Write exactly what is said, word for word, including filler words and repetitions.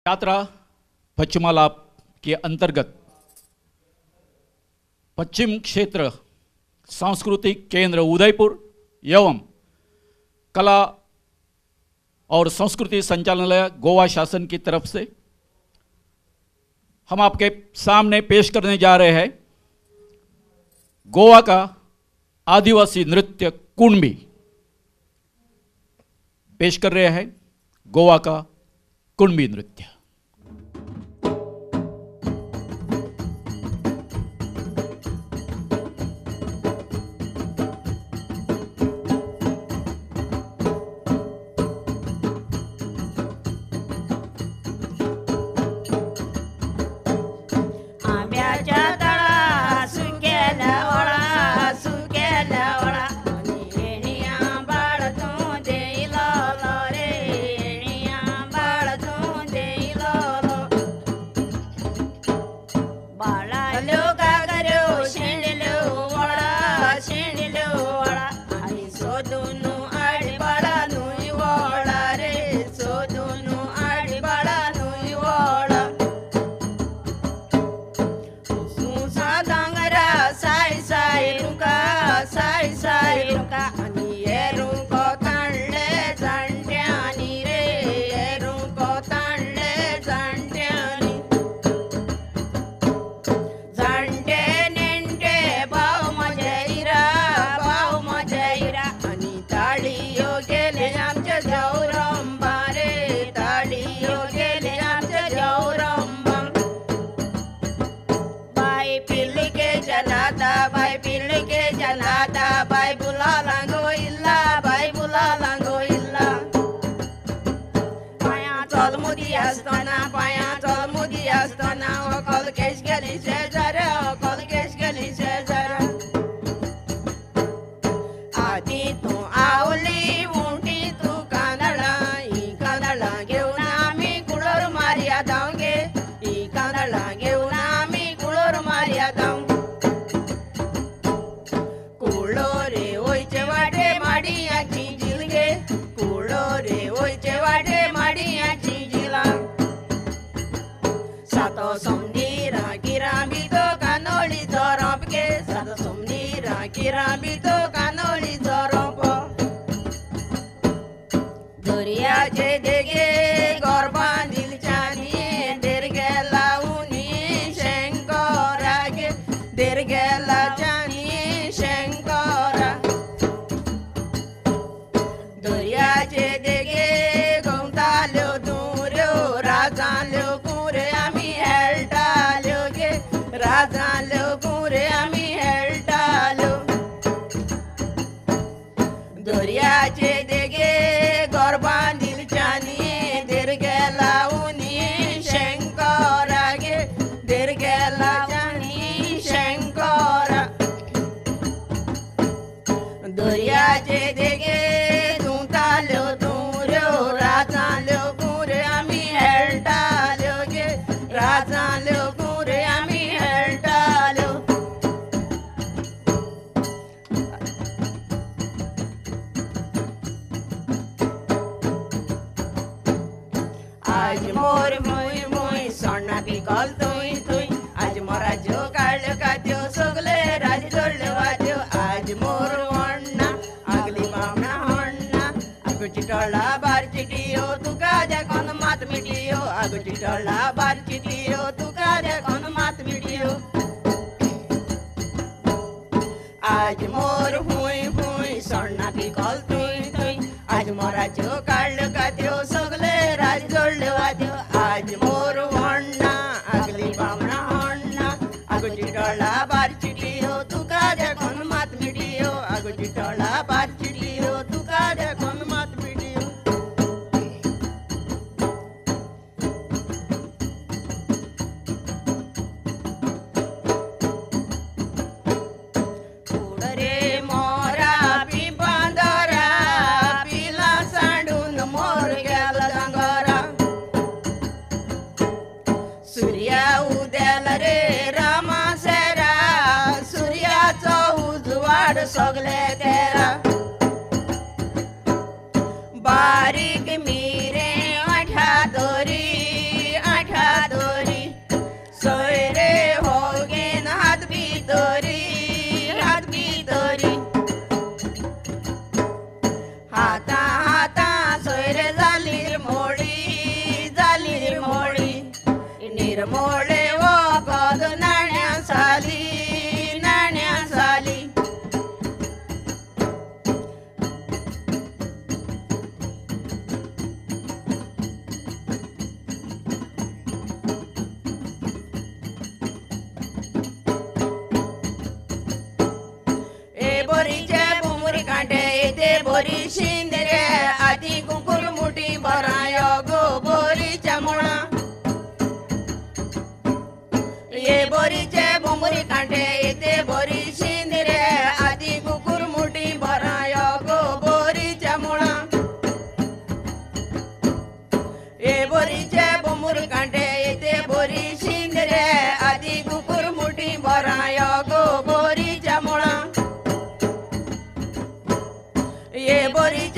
यात्रा पश्चिमालाप के अंतर्गत पश्चिम क्षेत्र सांस्कृतिक केंद्र उदयपुर एवं कला और संस्कृति संचालनालय गोवा शासन की तरफ से हम आपके सामने पेश करने जा रहे हैं गोवा का आदिवासी नृत्य कुणबी। पेश कर रहे हैं गोवा का कुणबी नृत्य। सगले तेरा बारीक मीरे आठा दोरी चिरमोळे वखद नाण्या साली नाण्या साली ए बोरीचे बुमुरी कांटे येते बोरी शिंदरे आधी कुकुर मुठी भराय गो बोरीच्या मुळा ये बोरीचे बुमुरी कांटे येते बोरी शिंदरे आधी कुकुर मुठी भराय गो बोरीच्या मुळा ये बोरीचे बुमुरी कांटे येते बोरी शिंदरे आधी कुकुर मुठी भराय गो बोरीच्या मुळा ये बोरी